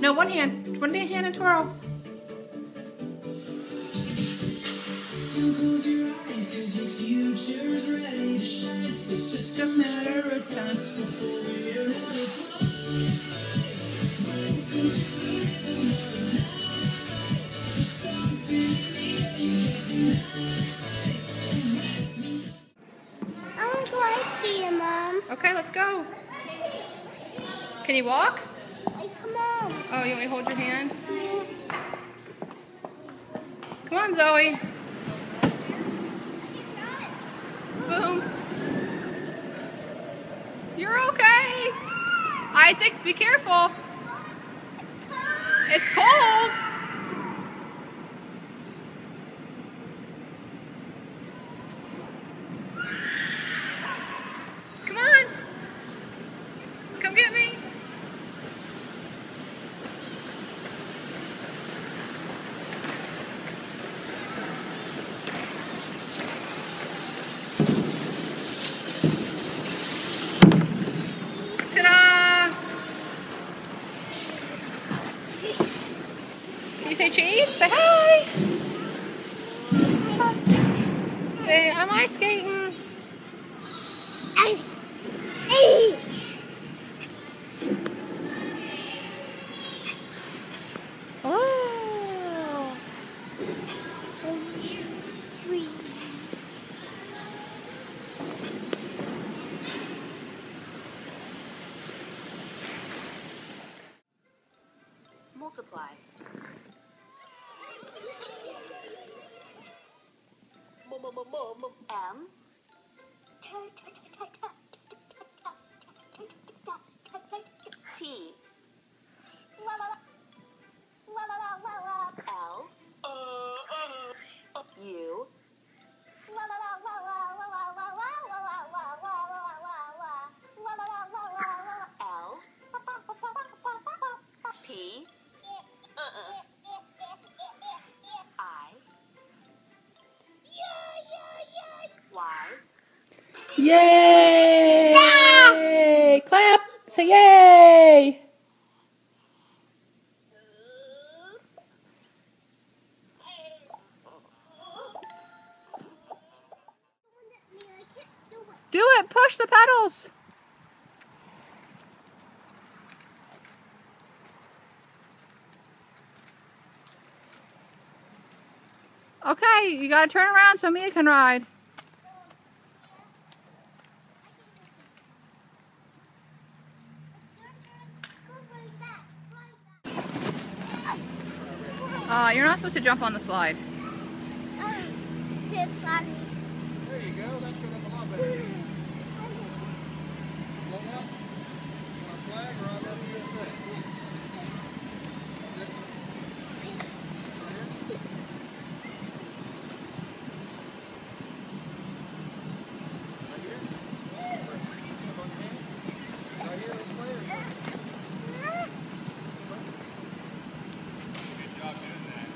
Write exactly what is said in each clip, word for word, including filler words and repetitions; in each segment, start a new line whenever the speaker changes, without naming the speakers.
No, one hand. One hand and twirl.
Close your eyes, 'cause your future's ready to shine. It's just a matter of time before we are ever fly. Welcome to the rhythm of the night. Something in the air you can't deny.
I want to go ice skating, Mom.
Okay, let's go. Can you walk?
Hey, come on.
Oh, you want me to hold your hand? Come on, Zoe. Boom. You're okay. Isaac, be careful. It's cold. Come on. Come get me. Ta-da! Can you say cheese? Say hi! Say, I'm ice skating.
Hey. Hey.
Oh!
Multiply. M T L U L P I Y
Yay! Clap! Say yay! Do it! Push the pedals! Okay, you gotta turn around so Mia can ride. Uh, you're not supposed to jump on the slide.
This slide.
There you go. That showed up a lot better. Blow up. You want a flag or I love U S A? This right here. Right here, this way.
Good job doing that.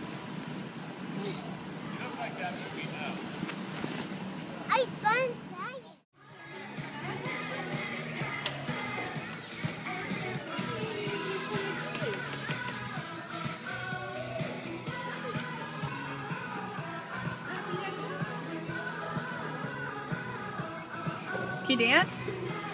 You look like that movie now.
I fun flying.
Can you dance?